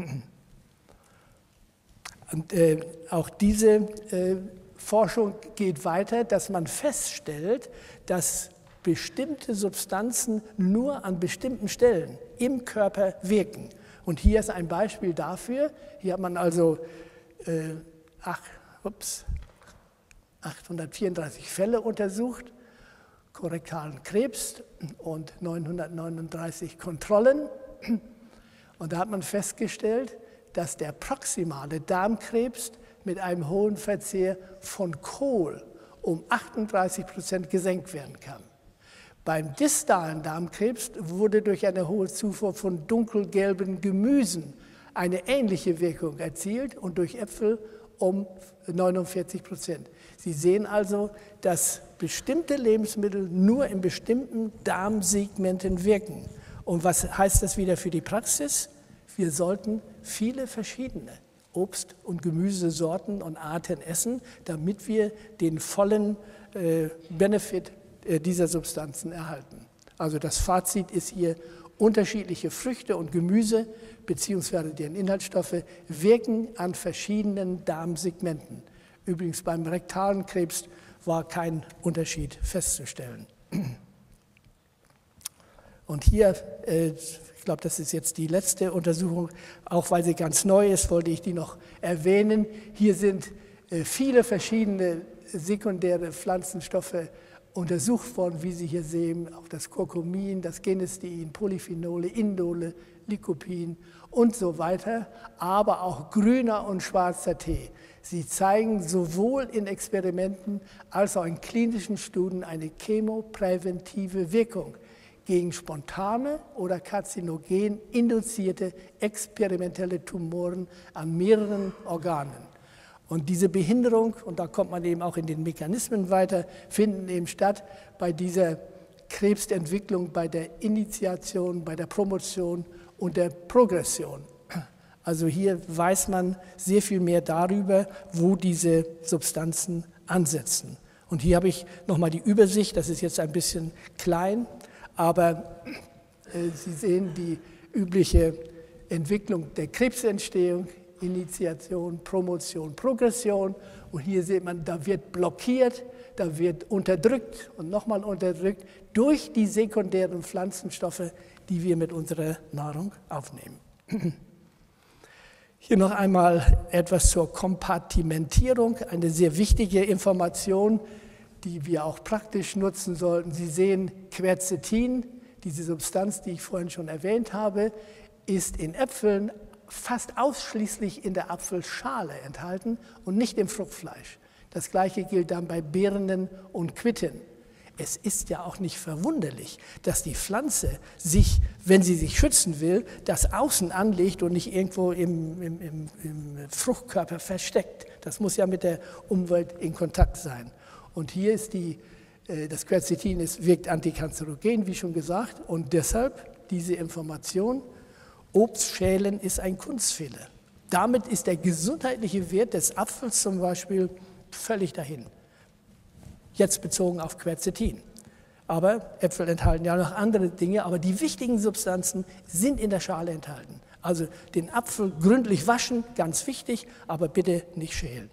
Und äh, auch diese äh, Forschung geht weiter, dass man feststellt, dass bestimmte Substanzen nur an bestimmten Stellen im Körper wirken. Und hier ist ein Beispiel dafür. Hier hat man also äh, ach, ups, achthundertvierunddreißig Fälle untersucht, korrektalen Krebs und neunhundertneununddreißig Kontrollen. Und da hat man festgestellt, dass der proximale Darmkrebs mit einem hohen Verzehr von Kohl um achtunddreißig Prozent gesenkt werden kann. Beim distalen Darmkrebs wurde durch eine hohe Zufuhr von dunkelgelben Gemüsen eine ähnliche Wirkung erzielt und durch Äpfel um neunundvierzig Prozent. Sie sehen also, dass bestimmte Lebensmittel nur in bestimmten Darmsegmenten wirken. Und was heißt das wieder für die Praxis? Wir sollten viele verschiedene Obst- und Gemüsesorten und Arten essen, damit wir den vollen äh, Benefit äh, dieser Substanzen erhalten. Also das Fazit ist hier, unterschiedliche Früchte und Gemüse bzw. deren Inhaltsstoffe wirken an verschiedenen Darmsegmenten. Übrigens beim rektalen Krebs war kein Unterschied festzustellen. Und hier, äh, ich glaube, das ist jetzt die letzte Untersuchung, auch weil sie ganz neu ist, wollte ich die noch erwähnen. Hier sind äh, viele verschiedene sekundäre Pflanzenstoffe untersucht worden, wie Sie hier sehen, auch das Curcumin, das Genistein, Polyphenole, Indole, Lycopin und so weiter, aber auch grüner und schwarzer Tee. Sie zeigen sowohl in Experimenten als auch in klinischen Studien eine chemopräventive Wirkung gegen spontane oder karzinogen induzierte experimentelle Tumoren an mehreren Organen. Und diese Behinderung, und da kommt man eben auch in den Mechanismen weiter, finden eben statt bei dieser Krebsentwicklung, bei der Initiation, bei der Promotion und der Progression. Also hier weiß man sehr viel mehr darüber, wo diese Substanzen ansetzen. Und hier habe ich nochmal die Übersicht, das ist jetzt ein bisschen klein, aber äh, Sie sehen die übliche Entwicklung der Krebsentstehung, Initiation, Promotion, Progression. Und hier sieht man, da wird blockiert, da wird unterdrückt und nochmal unterdrückt durch die sekundären Pflanzenstoffe, die wir mit unserer Nahrung aufnehmen. Hier noch einmal etwas zur Kompartimentierung, eine sehr wichtige Information, die wir auch praktisch nutzen sollten. Sie sehen, Quercetin, diese Substanz, die ich vorhin schon erwähnt habe, ist in Äpfeln fast ausschließlich in der Apfelschale enthalten und nicht im Fruchtfleisch. Das Gleiche gilt dann bei Birnen und Quitten. Es ist ja auch nicht verwunderlich, dass die Pflanze sich, wenn sie sich schützen will, das Außen anlegt und nicht irgendwo im, im, im, im Fruchtkörper versteckt. Das muss ja mit der Umwelt in Kontakt sein. Und hier ist die, das Quercetin ist, wirkt antikanzerogen, wie schon gesagt, und deshalb diese Information, Obstschälen ist ein Kunstfehler. Damit ist der gesundheitliche Wert des Apfels zum Beispiel völlig dahin. Jetzt bezogen auf Quercetin. Aber Äpfel enthalten ja noch andere Dinge, aber die wichtigen Substanzen sind in der Schale enthalten. Also den Apfel gründlich waschen, ganz wichtig, aber bitte nicht schälen.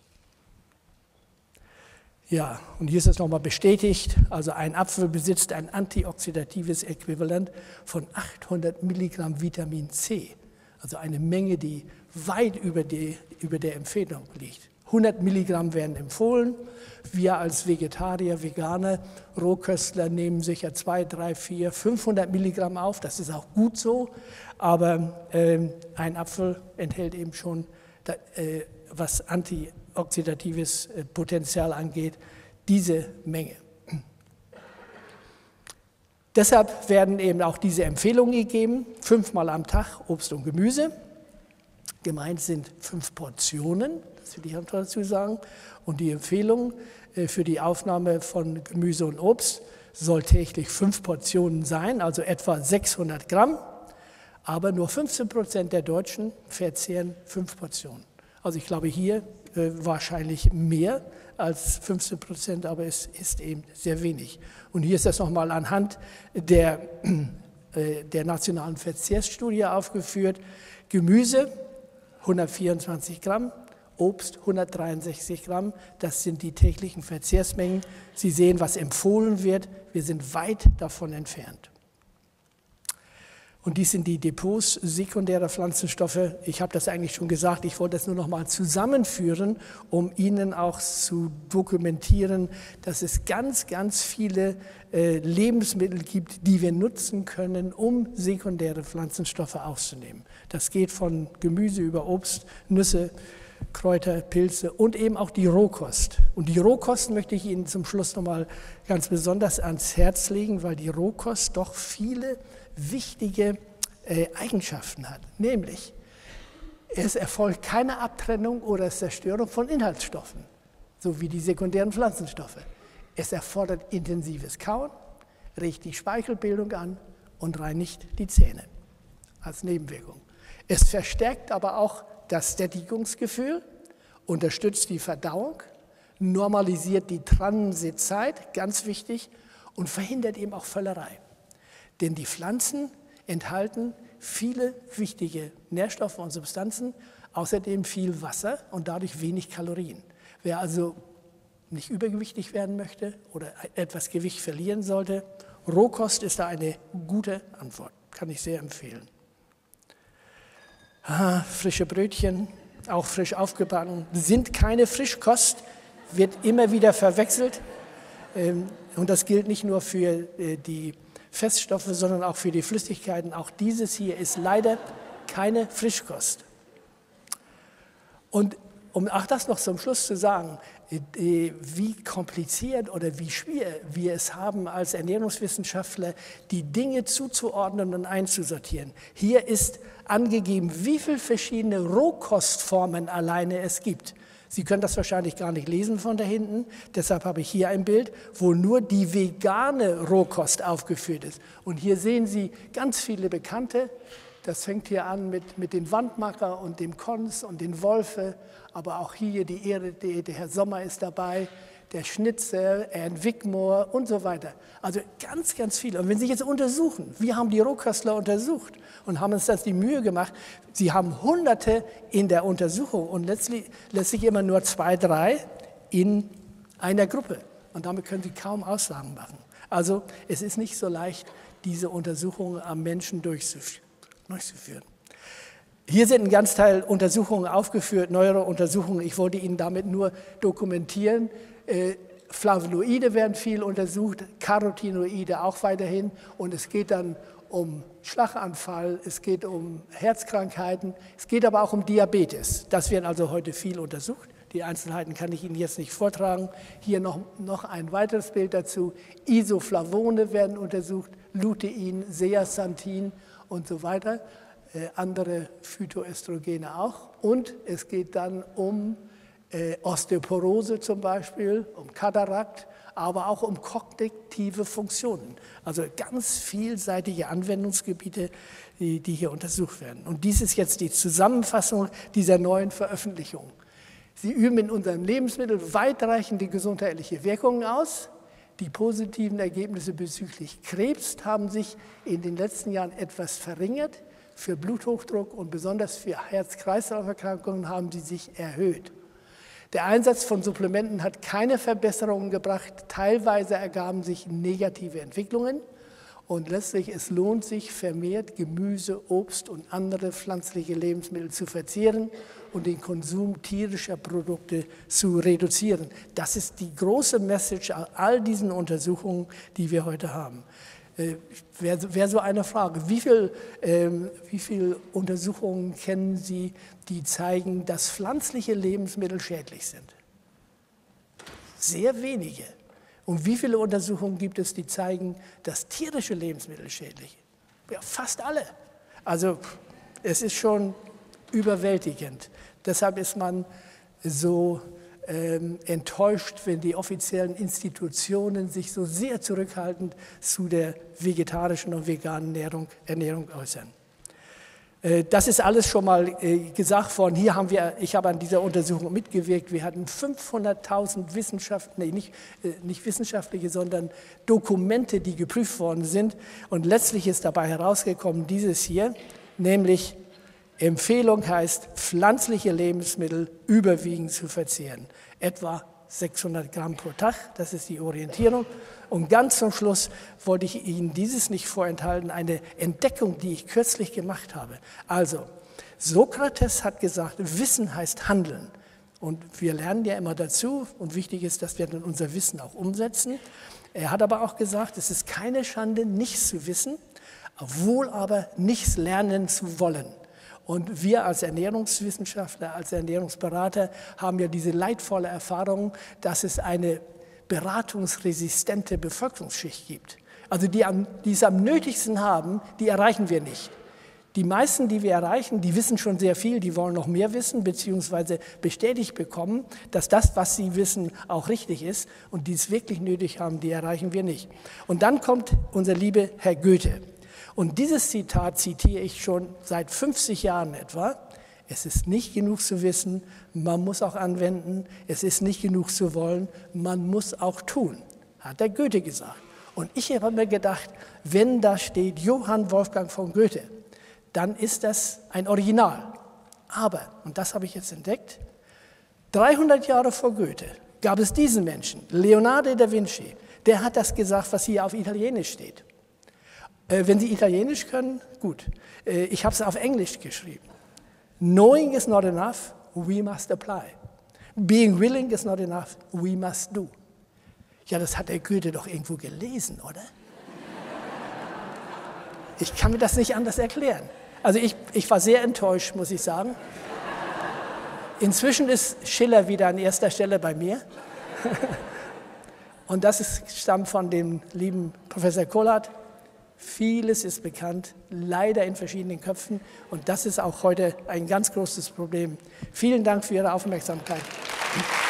Ja, und hier ist es nochmal bestätigt, also ein Apfel besitzt ein antioxidatives Äquivalent von achthundert Milligramm Vitamin C, also eine Menge, die weit über, die, über der Empfehlung liegt. hundert Milligramm werden empfohlen. Wir als Vegetarier, Veganer, Rohköstler nehmen sicher zwei, drei, vier, fünfhundert Milligramm auf. Das ist auch gut so, aber äh, ein Apfel enthält eben schon, äh, was antioxidatives äh, Potenzial angeht, diese Menge. Deshalb werden eben auch diese Empfehlungen gegeben, fünfmal am Tag Obst und Gemüse. Gemeint sind fünf Portionen, das will ich auch dazu sagen. Und die Empfehlung für die Aufnahme von Gemüse und Obst soll täglich fünf Portionen sein, also etwa sechshundert Gramm. Aber nur fünfzehn Prozent der Deutschen verzehren fünf Portionen. Also ich glaube hier äh, wahrscheinlich mehr als fünfzehn Prozent, aber es ist eben sehr wenig. Und hier ist das nochmal anhand der, äh, der nationalen Verzehrsstudie aufgeführt. Gemüse hundertvierundzwanzig Gramm, Obst hundertdreiundsechzig Gramm, das sind die täglichen Verzehrsmengen. Sie sehen, was empfohlen wird, wir sind weit davon entfernt. Und dies sind die Depots sekundärer Pflanzenstoffe. Ich habe das eigentlich schon gesagt, ich wollte das nur noch mal zusammenführen, um Ihnen auch zu dokumentieren, dass es ganz, ganz viele äh, Lebensmittel gibt, die wir nutzen können, um sekundäre Pflanzenstoffe aufzunehmen. Das geht von Gemüse über Obst, Nüsse, Kräuter, Pilze und eben auch die Rohkost. Und die Rohkost möchte ich Ihnen zum Schluss noch mal ganz besonders ans Herz legen, weil die Rohkost doch viele wichtige äh, Eigenschaften hat. Nämlich, es erfolgt keine Abtrennung oder Zerstörung von Inhaltsstoffen, so wie die sekundären Pflanzenstoffe. Es erfordert intensives Kauen, regt die Speichelbildung an und reinigt die Zähne als Nebenwirkung. Es verstärkt aber auch das Sättigungsgefühl, unterstützt die Verdauung, normalisiert die Transitzeit, ganz wichtig, und verhindert eben auch Völlerei. Denn die Pflanzen enthalten viele wichtige Nährstoffe und Substanzen, außerdem viel Wasser und dadurch wenig Kalorien. Wer also nicht übergewichtig werden möchte oder etwas Gewicht verlieren sollte, Rohkost ist da eine gute Antwort, kann ich sehr empfehlen. Ah, frische Brötchen, auch frisch aufgebacken, sind keine Frischkost, wird immer wieder verwechselt. Und das gilt nicht nur für die Feststoffe, sondern auch für die Flüssigkeiten. Auch dieses hier ist leider keine Frischkost. Und um auch das noch zum Schluss zu sagen, wie kompliziert oder wie schwer wir es haben als Ernährungswissenschaftler, die Dinge zuzuordnen und einzusortieren. Hier ist angegeben, wie viele verschiedene Rohkostformen alleine es gibt. Sie können das wahrscheinlich gar nicht lesen von da hinten, deshalb habe ich hier ein Bild, wo nur die vegane Rohkost aufgeführt ist. Und hier sehen Sie ganz viele Bekannte. Das fängt hier an mit, mit den Wandmacher und dem Kons und den Wolfe, aber auch hier die Ehre, der Herr Sommer ist dabei, der Schnitzer, Ernst Wigmore und so weiter. Also ganz, ganz viele. Und wenn Sie jetzt untersuchen, wir haben die Rohköstler untersucht und haben uns das die Mühe gemacht, Sie haben Hunderte in der Untersuchung und letztlich, letztlich immer nur zwei, drei in einer Gruppe. Und damit können Sie kaum Aussagen machen. Also es ist nicht so leicht, diese Untersuchungen am Menschen durchzuführen. Hier sind ein ganz Teil Untersuchungen aufgeführt, neuere Untersuchungen. Ich wollte Ihnen damit nur dokumentieren. Äh, Flavonoide werden viel untersucht, Carotinoide auch weiterhin. Und es geht dann um Schlaganfall, es geht um Herzkrankheiten, es geht aber auch um Diabetes. Das wird also heute viel untersucht. Die Einzelheiten kann ich Ihnen jetzt nicht vortragen. Hier noch, noch ein weiteres Bild dazu. Isoflavone werden untersucht, Lutein, Zeaxanthin und so weiter, äh, andere Phytoöstrogene auch. Und es geht dann um äh, Osteoporose zum Beispiel, um Katarakt, aber auch um kognitive Funktionen. Also ganz vielseitige Anwendungsgebiete, die, die hier untersucht werden. Und dies ist jetzt die Zusammenfassung dieser neuen Veröffentlichung. Sie üben in unserem Lebensmittel weitreichende gesundheitliche Wirkungen aus. Die positiven Ergebnisse bezüglich Krebs haben sich in den letzten Jahren etwas verringert. Für Bluthochdruck und besonders für Herz-Kreislauf-Erkrankungen haben sie sich erhöht. Der Einsatz von Supplementen hat keine Verbesserungen gebracht. Teilweise ergaben sich negative Entwicklungen. Und letztlich, es lohnt sich vermehrt, Gemüse, Obst und andere pflanzliche Lebensmittel zu verzehren und den Konsum tierischer Produkte zu reduzieren. Das ist die große Message an all diesen Untersuchungen, die wir heute haben. Äh, Wäre wär so eine Frage, wie viel, ähm, wie viele Untersuchungen kennen Sie, die zeigen, dass pflanzliche Lebensmittel schädlich sind? Sehr wenige. Und wie viele Untersuchungen gibt es, die zeigen, dass tierische Lebensmittel schädlich sind? Ja, fast alle. Also es ist schon überwältigend. Deshalb ist man so ähm, enttäuscht, wenn die offiziellen Institutionen sich so sehr zurückhaltend zu der vegetarischen und veganen Ernährung, Ernährung äußern. Das ist alles schon mal gesagt worden. Hier haben wir, ich habe an dieser Untersuchung mitgewirkt. Wir hatten fünfhunderttausend Wissenschaft, nee, nicht, nicht wissenschaftliche, sondern Dokumente, die geprüft worden sind. Und letztlich ist dabei herausgekommen, dieses hier, nämlich Empfehlung heißt, pflanzliche Lebensmittel überwiegend zu verzehren. Etwa sechshundert Gramm pro Tag, das ist die Orientierung. Und ganz zum Schluss wollte ich Ihnen dieses nicht vorenthalten, eine Entdeckung, die ich kürzlich gemacht habe. Also, Sokrates hat gesagt, Wissen heißt Handeln. Und wir lernen ja immer dazu und wichtig ist, dass wir dann unser Wissen auch umsetzen. Er hat aber auch gesagt, es ist keine Schande, nichts zu wissen, wohl aber nichts lernen zu wollen. Und wir als Ernährungswissenschaftler, als Ernährungsberater haben ja diese leidvolle Erfahrung, dass es eine beratungsresistente Bevölkerungsschicht gibt. Also die, die es am nötigsten haben, die erreichen wir nicht. Die meisten, die wir erreichen, die wissen schon sehr viel, die wollen noch mehr wissen, beziehungsweise bestätigt bekommen, dass das, was sie wissen, auch richtig ist. Und die es wirklich nötig haben, die erreichen wir nicht. Und dann kommt unser lieber Herr Goethe. Und dieses Zitat zitiere ich schon seit fünfzig Jahren etwa. Es ist nicht genug zu wissen, man muss auch anwenden. Es ist nicht genug zu wollen, man muss auch tun, hat der Goethe gesagt. Und ich habe mir gedacht, wenn da steht Johann Wolfgang von Goethe, dann ist das ein Original. Aber, und das habe ich jetzt entdeckt, dreihundert Jahre vor Goethe gab es diesen Menschen, Leonardo da Vinci, der hat das gesagt, was hier auf Italienisch steht. Äh, wenn Sie Italienisch können, gut. Äh, ich habe es auf Englisch geschrieben. Knowing is not enough, we must apply. Being willing is not enough, we must do. Ja, das hat der Goethe doch irgendwo gelesen, oder? Ich kann mir das nicht anders erklären. Also ich, ich war sehr enttäuscht, muss ich sagen. Inzwischen ist Schiller wieder an erster Stelle bei mir. Und das ist, stammt von dem lieben Professor Kollert. Vieles ist bekannt, leider in verschiedenen Köpfen. Und das ist auch heute ein ganz großes Problem. Vielen Dank für Ihre Aufmerksamkeit.